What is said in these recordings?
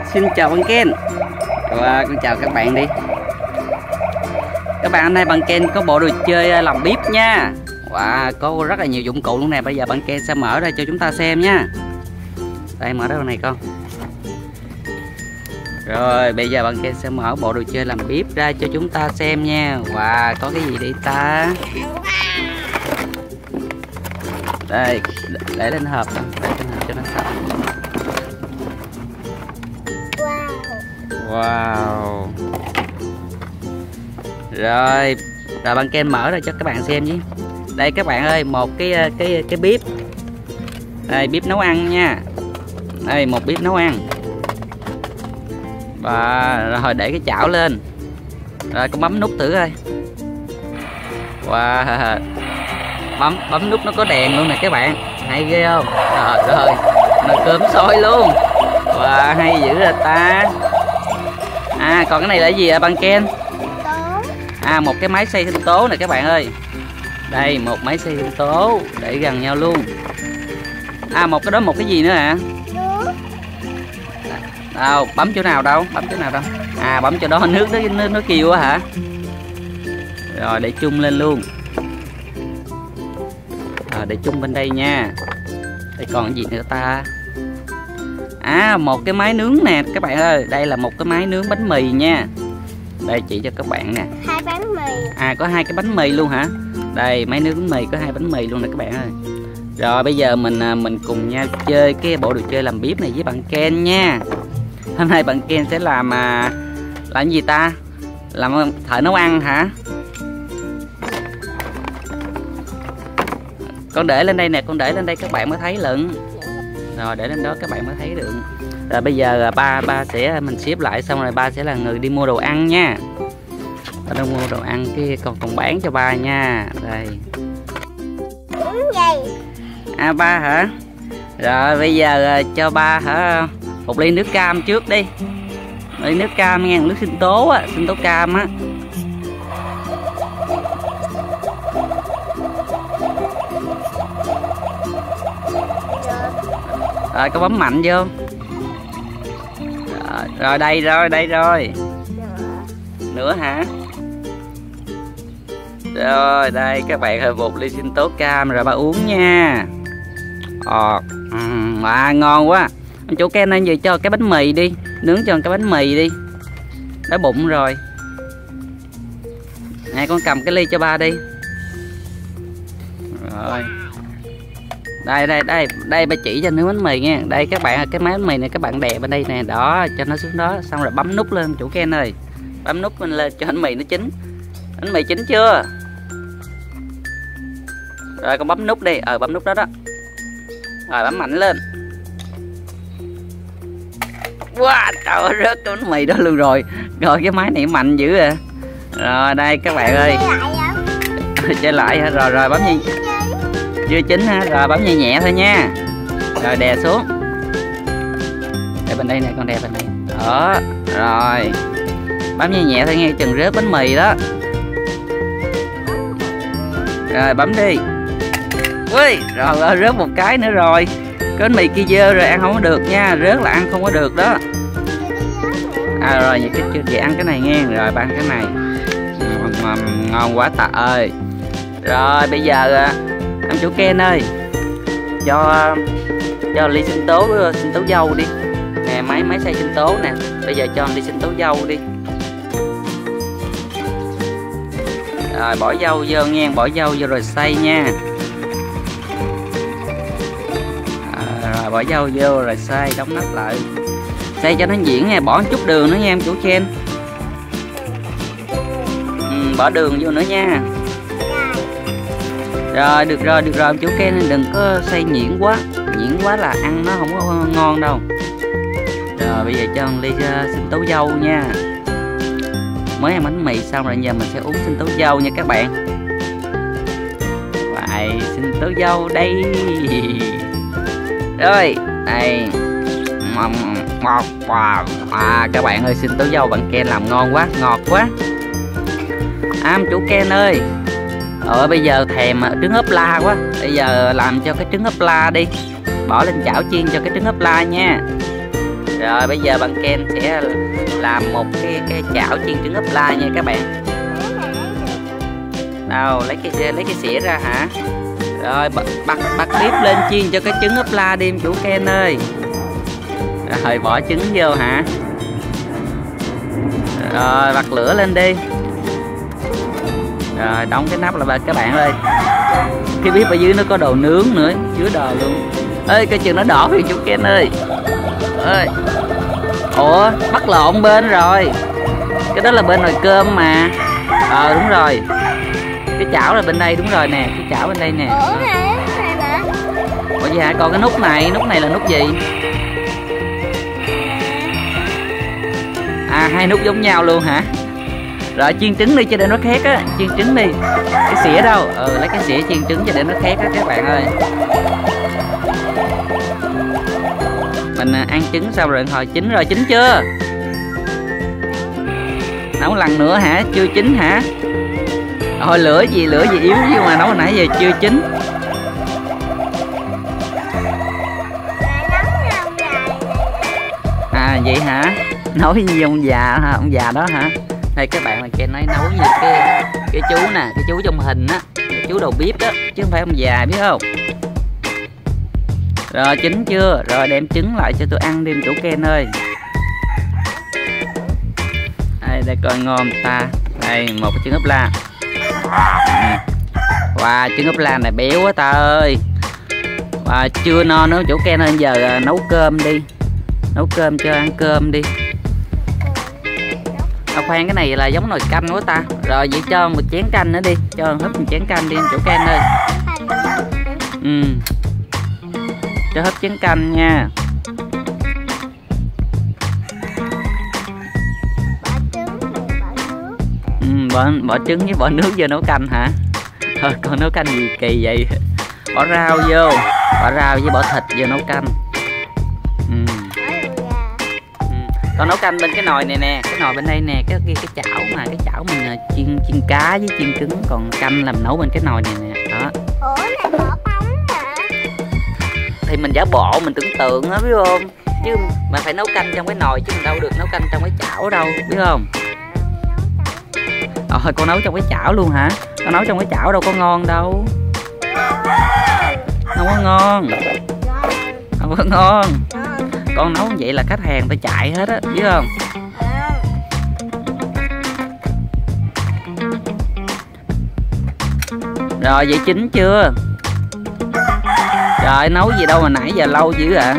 Xin chào bạn Ken. Và con chào các bạn đi. Các bạn, hôm nay bạn Ken có bộ đồ chơi làm bếp nha. Wow, có rất là nhiều dụng cụ luôn nè. Bây giờ bạn Ken sẽ mở ra cho chúng ta xem nha. Đây, mở ra này con. Rồi bây giờ bạn Ken sẽ mở bộ đồ chơi làm bếp ra cho chúng ta xem nha. Wow, có cái gì đây ta? Đây, để lên hộp đó. Để lên hộp cho nó sạch. Wow. Rồi bạn Ken mở ra cho các bạn xem nhé. Đây các bạn ơi, một cái bếp. Đây, bếp nấu ăn nha. Đây, một bếp nấu ăn. Và rồi để cái chảo lên. Rồi con bấm nút thử coi. Wow. Bấm nút nó có đèn luôn nè các bạn. Hay ghê không? Rồi nồi cơm sôi luôn. Wow, hay dữ rồi ta. À, còn cái này là gì ạ bạn Ken? À, một cái máy xay sinh tố nè các bạn ơi. Đây, một máy xay sinh tố để gần nhau luôn. À, một cái đó, một cái gì nữa hả? Đâu, bấm chỗ nào đâu? Bấm chỗ nào đâu? À, bấm chỗ đó nước nó kêu á hả? Rồi để chung lên luôn. Rồi để chung bên đây nha. Đây còn cái gì nữa ta? À, một cái máy nướng nè các bạn ơi. Đây là một cái máy nướng bánh mì nha. Đây chỉ cho các bạn nè. 2 bánh mì. À, có 2 cái bánh mì luôn hả? Đây, máy nướng bánh mì có 2 bánh mì luôn nè các bạn ơi. Rồi bây giờ mình cùng nhau chơi cái bộ đồ chơi làm bếp này với bạn Ken nha. Hôm nay bạn Ken sẽ làm gì ta? Làm thợ nấu ăn hả? Con để lên đây nè, con để lên đây các bạn mới thấy lận. Rồi để lên đó các bạn mới thấy được. Rồi bây giờ ba sẽ mình xếp lại, xong rồi ba sẽ là người đi mua đồ ăn nha. Ba đang mua đồ ăn kia còn bán cho ba nha. Đây. À, ba hả? Rồi bây giờ cho ba hả một ly nước cam trước đi. Ly nước cam nghe, nước sinh tố á, sinh tố cam á. Rồi có bấm mạnh vô. Rồi đây rồi. Nữa hả? Rồi đây các bạn ơi, một ly sinh tố cam rồi ba uống nha. Ngon quá. Anh chủ Ken nên về cho cái bánh mì đi, nướng cho cái bánh mì đi. Đói bụng rồi. Nè con cầm cái ly cho ba đi. Rồi. Đây ba chỉ cho nướng bánh mì nha. Đây các bạn, cái máy bánh mì này các bạn đè bên đây nè, đó, cho nó xuống đó, xong rồi bấm nút lên chủ Ken ơi. Bấm nút lên cho bánh mì nó chín. Bánh mì chín chưa? Rồi con bấm nút đi, bấm nút đó đó. Rồi bấm mạnh lên. Wow, trời ơi, rớt cái bánh mì đó luôn rồi. Rồi cái máy này mạnh dữ à. Rồi đây các bạn ơi. Chơi lại hả? Rồi bấm như chưa chín ha, rồi bấm nhẹ nhẹ thôi nha. Rồi đè xuống. Để bên đây nè, con đè bên đây. Đó, rồi. Bấm nhẹ nhẹ thôi nghe, chừng rớt bánh mì đó. Rồi bấm đi. Ui, rồi rớt một cái nữa rồi. Cái bánh mì kia dơ rồi, ăn không có được nha, rớt là ăn không có được đó. À rồi, vậy chị ăn cái này nghe, rồi ba ăn cái này. Ngon quá ta ơi. Rồi bây giờ anh chủ Ken ơi, cho ly sinh tố dâu đi nè, máy xay sinh tố nè. Bây giờ cho ly sinh tố dâu đi. Rồi bỏ dâu vô nghe, bỏ dâu vô rồi xay nha. Rồi bỏ dâu vô rồi xay, đóng nắp lại, xay cho nó nhuyễn nha. Bỏ một chút đường nữa nha em chủ Ken. Bỏ đường vô nữa nha. Rồi được rồi em chủ Ken, đừng có xay nhuyễn quá là ăn nó không có ngon đâu. Rồi bây giờ cho một ly sinh tố dâu nha. Mới ăn bánh mì xong rồi, giờ mình sẽ uống sinh tố dâu nha các bạn. Vậy sinh tố dâu đây. Rồi đây. Các bạn ơi, sinh tố dâu bạn Ken làm ngon quá, ngọt quá. Em chủ Ken ơi, bây giờ thèm trứng ốp la quá. Bây giờ làm cho cái trứng ốp la đi. Bỏ lên chảo chiên cho cái trứng ốp la nha. Rồi Rồi bây giờ bạn Ken sẽ làm một cái chảo chiên trứng ốp la nha các bạn. Đâu lấy cái xỉa ra hả? Rồi bật bếp lên chiên cho cái trứng ốp la đi chủ Ken ơi. Rồi bỏ trứng vô hả? Rồi bật lửa lên đi. Rồi đóng cái nắp là các bạn ơi. Cái bếp ở dưới nó có đồ nướng nữa, chứa đồ luôn. Ê coi chừng nó đỏ kìa chú Ken ơi. Ơi. Ủa bắt lộn bên rồi. Cái đó là bên nồi cơm mà. Đúng rồi. Cái chảo là bên đây đúng rồi nè, cái chảo bên đây nè. Ủa dạ còn cái nút này là nút gì? Hai nút giống nhau luôn hả? Rồi chiên trứng đi cho để nó khét á, chiên trứng đi. Cái xỉa đâu? Lấy cái xỉa chiên trứng cho để nó khét á các bạn ơi. Mình ăn trứng xong rồi hồi chín rồi, chín chưa? Nấu lần nữa hả? Chưa chín hả? Thôi lửa gì yếu chứ mà nấu nãy giờ chưa chín. Vậy hả? Nấu như ông già hả? Ông già đó hả? Đây các bạn, là Ken nói nấu như cái chú nè, cái chú trong hình á, cái chú đầu bếp đó, chứ không phải ông già biết không? Rồi chín chưa? Rồi đem trứng lại cho tôi ăn đi chủ Ken ơi. Đây coi ngon ta. Đây một cái trứng ốp la. Wow, trứng ốp la này béo quá ta ơi. Chưa no nữa chủ Ken ơi, giờ nấu cơm đi. Nấu cơm cho ăn cơm đi. Khoan cái này là giống nồi canh quá ta. Rồi vậy cho một chén canh nữa đi. Cho húp một chén canh đi chủ Ken ơi. Cho húp chén canh nha. Bỏ trứng với bỏ nước vô nấu canh hả? Thôi con nấu canh gì kỳ vậy? Bỏ rau vô. Bỏ rau với bỏ thịt vô nấu canh. Con nấu canh bên cái nồi này nè, cái nồi bên đây nè, cái chảo mà cái chảo mình chiên cá với chiên trứng, còn canh làm nấu bên cái nồi này nè. Đó. Ủa này bỏ bóng hả? Thì mình giả bộ mình tưởng tượng á biết không? Chứ mà phải nấu canh trong cái nồi chứ mình đâu được nấu canh trong cái chảo đâu, biết không? Con nấu trong cái chảo luôn hả? Con nấu trong cái chảo đâu có ngon đâu. Không có ngon. Không có ngon. Con nấu vậy là khách hàng phải chạy hết á, biết không? Rồi vậy chín chưa? Trời nấu gì đâu mà nãy giờ lâu dữ ạ.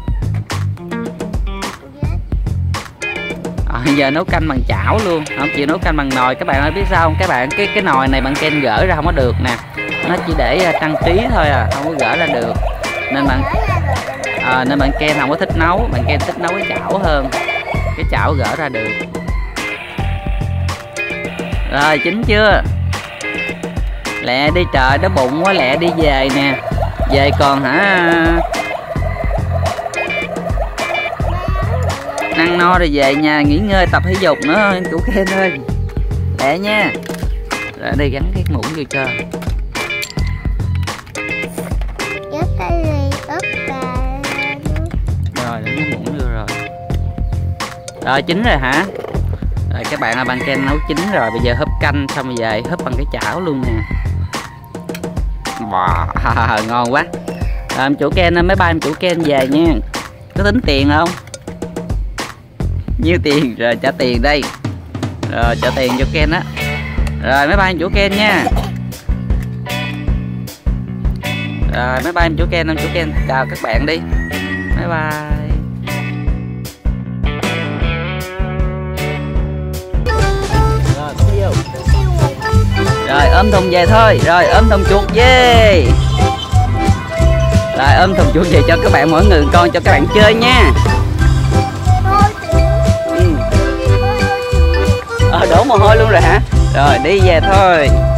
Giờ nấu canh bằng chảo luôn, không chịu nấu canh bằng nồi. Các bạn ơi biết sao không? Các bạn cái nồi này bạn Ken gỡ ra không có được nè. Nó chỉ để trang trí thôi à, không có gỡ ra được. Nên bạn Ken không có thích nấu, bạn Ken thích nấu cái chảo hơn. Cái chảo gỡ ra được. Rồi chín chưa? Lẹ đi trời, đói bụng quá, lẹ đi về nè. Về còn hả? Ăn no rồi về nhà nghỉ ngơi tập thể dục nữa chủ Ken ơi. Lẹ nha. Rồi đi gắn cái muỗng vô cho. Rồi để cái muỗng vô rồi. Rồi chín rồi hả? Rồi các bạn ơi, bạn Ken nấu chín rồi, bây giờ húp canh xong rồi về húp bằng cái chảo luôn nè. Wow, ngon quá. Rồi chủ Ken, mấy ba em chủ Ken về nha. Có tính tiền không? Nhiêu tiền? Rồi trả tiền đây. Rồi trả tiền cho Ken á. Rồi mấy ba em chủ Ken nha. Rồi mấy ba em chủ Ken, em chủ Ken chào các bạn đi. Bye bye. Rồi ôm thùng về thôi. Rồi ôm thùng chuột về. Rồi ôm thùng chuột về cho các bạn, mỗi người con cho các bạn chơi nha. Đổ mồ hôi luôn rồi hả? Rồi đi về thôi.